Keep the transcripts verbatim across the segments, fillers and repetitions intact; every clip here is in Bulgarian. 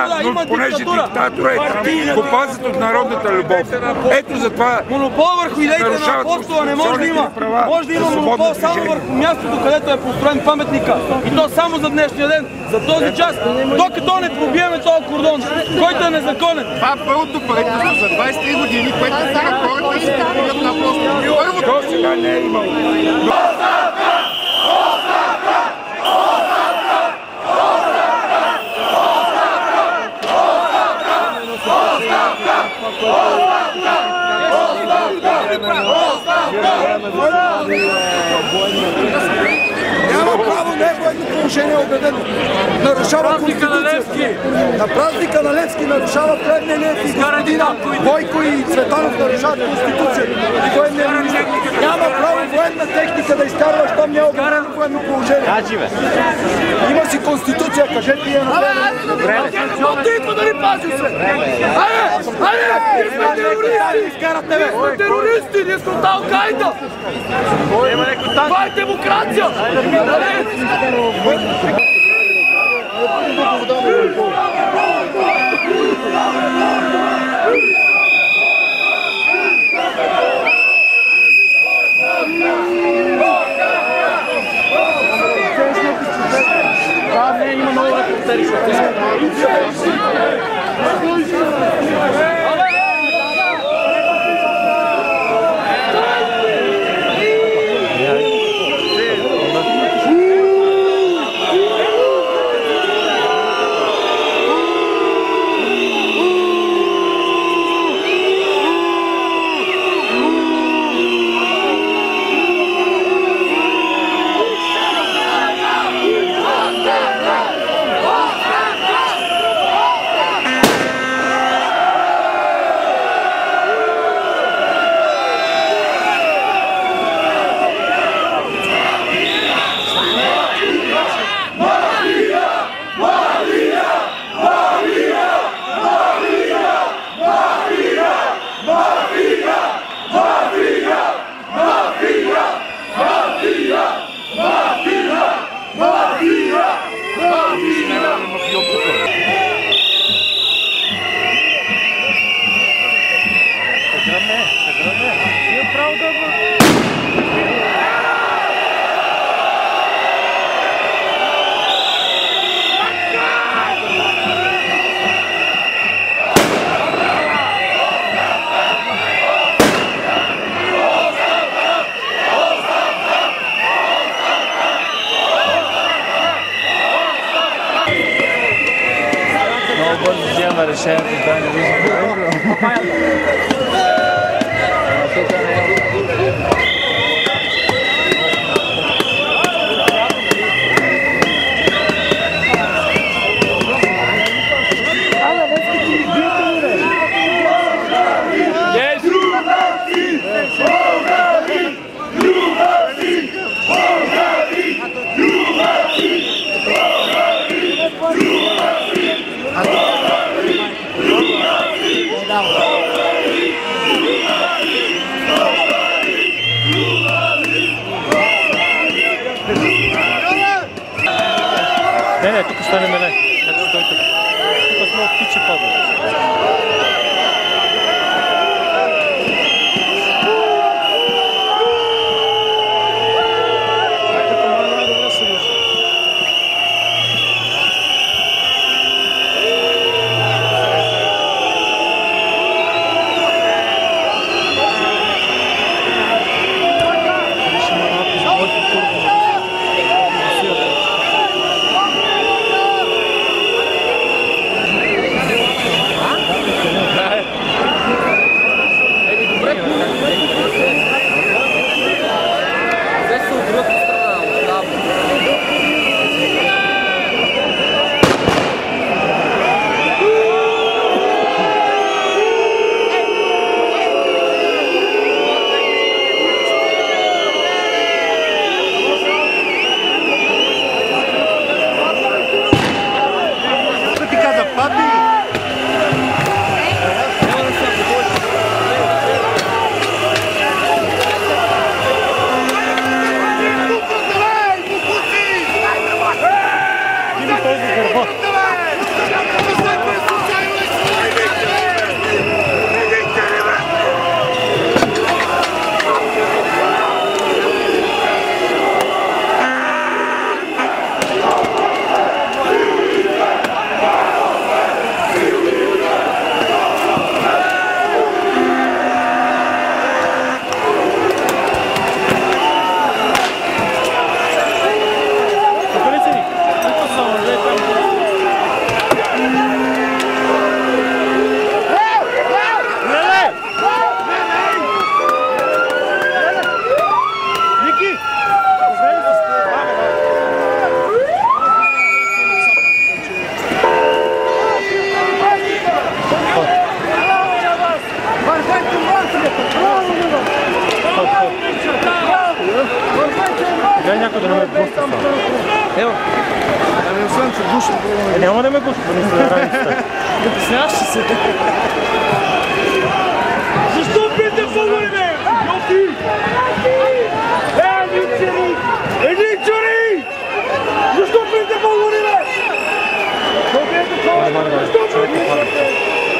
да, но понеже диктатора е там, го пазят от народната любов. Ето за това монопол върху идеите на апостола не може да има. Може да има монопол само върху мястото, където е построен паметника. И то само за днешния ден, за този час, докато не пробиеме този кордон, който е незаконен. Това е първото правителство за двайсет и три години, което стара хората да се пробият на апостола. Първото сега не е имало. Няма право, не е военно положение обявено. Нарушава Конституцията. На празника на Левски нарушава Плевнелиев и господина Бойко и Цветанов нарушават Конституцията. И военния министър. Няма право военна техника да изкарва, щом не е обявено военно положение. Има си Конституция, кажете я на време. Ти идва да ни пази се! Айде! Айде! Ние сме терористи! Ние сме терористи! Ние сме от Ал-Кайда! Това е демокрация! Това не има много репортери. решението да не виждам. Не, не, тук стане мене. Ето стой тук. Тук с много птичи падат. Дай някой да не ме густа само. Ево. Ами освен че гуши. Е, няма да ме густа, не се да радите. Притесняваш ли се? Защо пите футболи, бе? Йоти! Е, Ничери! Е, Ничери! Защо пите футболи, бе? Защо пите футболи?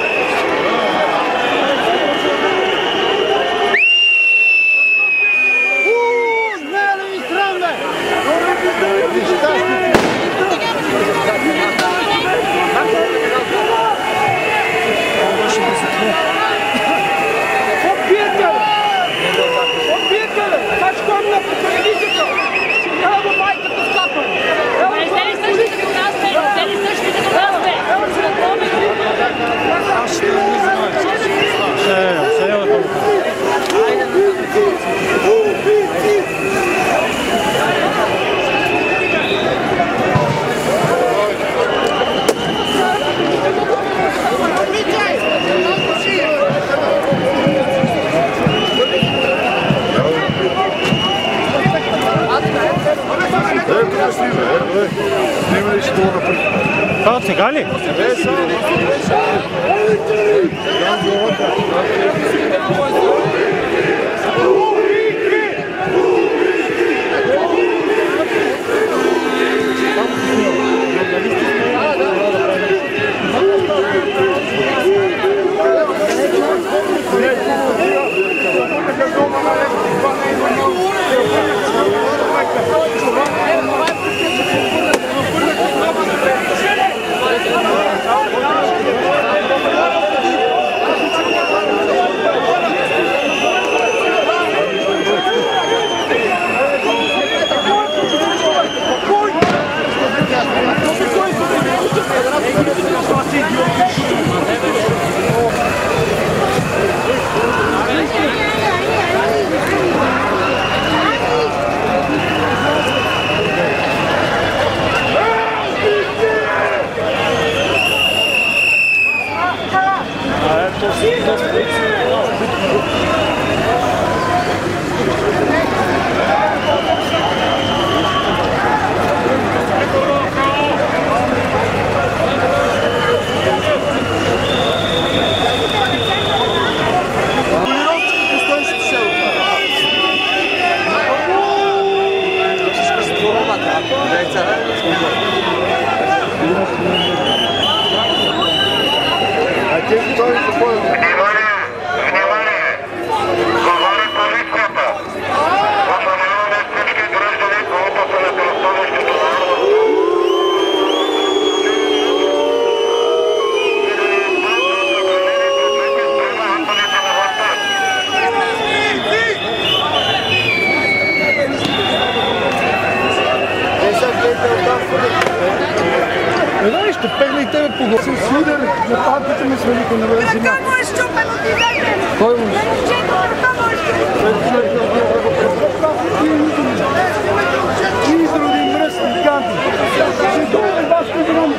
Това от сега ли? Едно ли ще пегна и тебе по гласа с удар на палките ми свалиха на земята. Ръка му е щупено, ти дайте! Кой му? Момчето, ръка му е щупено! Изроди мръсни канти. Ще дойде вашето дрони.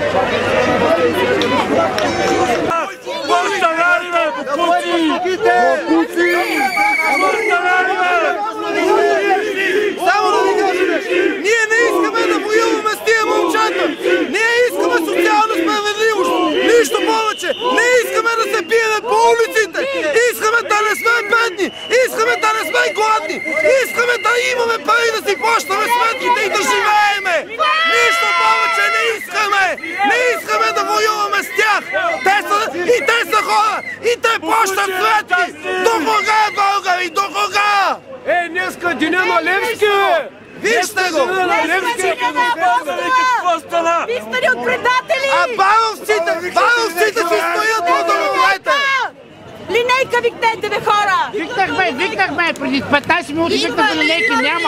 Порталяри, бе, бокуци! Бокуци! Порталяри, бе! Само да ви кажем, ние не искаме да воюваме с тия момчета. Ние искаме социална справедливост. Нищо повече. Не искаме да се биеме по улиците. Искаме да не сме бедни. Искаме да не сме гладни. Искаме да имаме пари да си плащаме сметките и да живееме. Нищо повече не искаме. Не искаме да воюваме с тях. Те са, и те са хора. И те плащат сметки. До кога, българи? До кога? Е, днеска деня на Левски! Вижте го! Ви сте ли от предатели? А баровците, баровците си стоят по домовете! Линейка викнете, бе, хора! Викнахме, викнахме, преди петнайсет минути викнахме линейки, няма.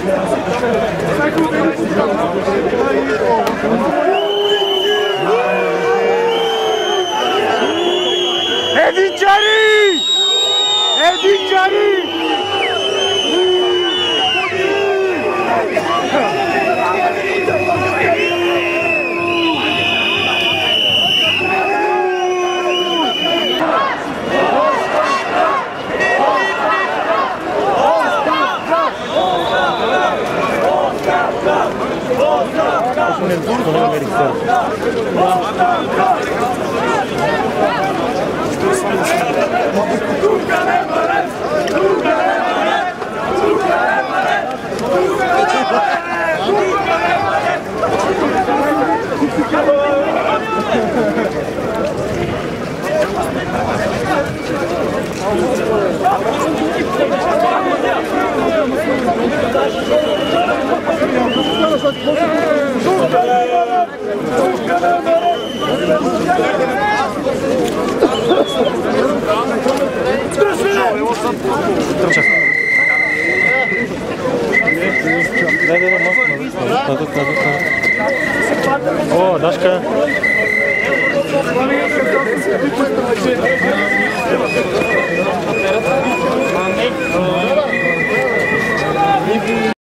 Всяко не намерих сега. Дай, дай, дай, малко назад, назад, назад. О, Дашка.